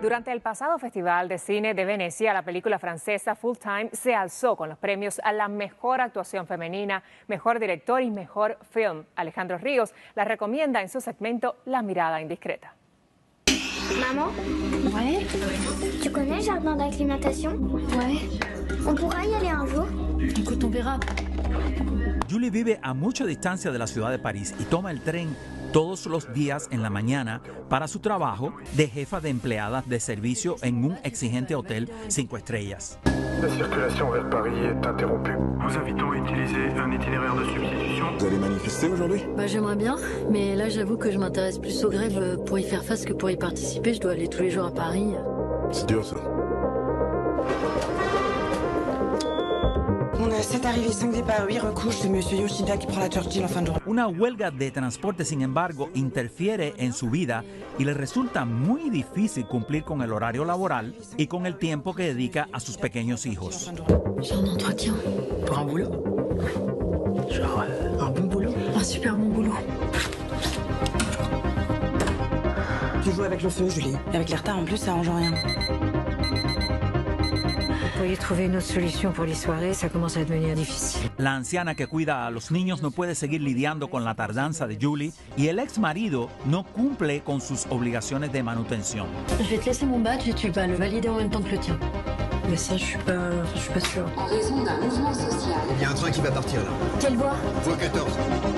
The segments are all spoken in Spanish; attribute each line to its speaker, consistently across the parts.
Speaker 1: Durante el pasado Festival de Cine de Venecia, la película francesa Full Time se alzó con los premios a la mejor actuación femenina, mejor director y mejor film. Alejandro Ríos la recomienda en su segmento La mirada indiscreta.
Speaker 2: Maman?
Speaker 3: Ouais.
Speaker 2: Tu connais le jardin d'acclimatation?
Speaker 3: Ouais.
Speaker 2: On pourra y aller un jour?
Speaker 3: Écoute, on verra.
Speaker 4: Julie vive a mucha distancia de la ciudad de París y toma el tren todos los días en la mañana para su trabajo de jefa de empleadas de servicio en un exigente hotel 5 estrellas.
Speaker 5: La circulation vers Paris est interrompue. Nous invitons à utiliser un itinéraire de substitution.
Speaker 6: Vous allez manifester aujourd'hui?
Speaker 3: J'aimerais bien, mais là j'avoue que je m'intéresse plus aux grèves pour y faire face que pour y participer. Je dois aller tous les jours à Paris.
Speaker 6: C'est dur ça.
Speaker 7: On a 7 arrivées, 5 départs, 8 recouches. C'est Monsieur Yoshida qui prend la Churchill en fin de journée.
Speaker 4: Una huelga de transporte, sin embargo, interfiere en su vida y le resulta muy difícil cumplir con el horario laboral y con el tiempo que dedica a sus pequeños hijos.
Speaker 3: J'ai un entretien.
Speaker 7: Pour un boulot?
Speaker 5: Genre,
Speaker 7: Un bon boulot?
Speaker 3: Un super bon boulot.
Speaker 7: Tu joues avec le feu, Julie. Et avec les retards en plus, ça arrange rien.
Speaker 8: Vous pourriez trouver une autre solution pour les soirées, ça commence à devenir difficile.
Speaker 4: La anciana que cuida a los niños no puede seguir lidiando con la tardanza de Julie y el ex marido no cumple con sus obligaciones de manutención.
Speaker 3: Je vais te laisser mon badge et tu vas le valider en même temps que le tien. Mais ça, je suis pas sûre.
Speaker 9: En raison d'un mouvement social.
Speaker 6: Il y a un train qui va partir là.
Speaker 3: Quelle voie?
Speaker 6: Voie 14.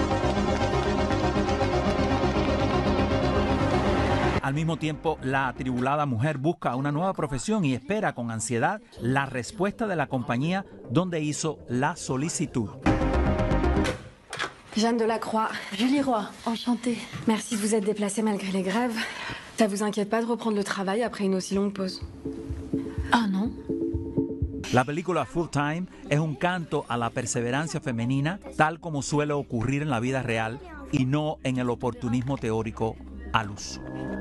Speaker 4: Al mismo tiempo, la atribulada mujer busca una nueva profesión y espera con ansiedad la respuesta de la compañía donde hizo la solicitud.
Speaker 10: Jeanne Delacroix.
Speaker 3: Julie Roy, enchantée.
Speaker 10: Merci de vous être déplacée malgré les grèves. Ça vous inquiète pas de reprendre le travail après une aussi longue pause?
Speaker 3: Ah non?
Speaker 4: La película Full Time es un canto a la perseverancia femenina, tal como suele ocurrir en la vida real y no en el oportunismo teórico al uso.